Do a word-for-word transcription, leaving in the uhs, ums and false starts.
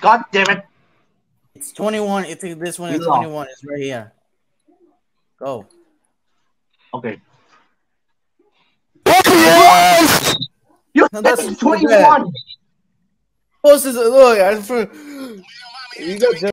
God damn it. It's twenty-one. It's this one is You lost. twenty-one. It's right here. Go. Okay. Yes! You No, that's that's twenty-one. Close as look. I, you got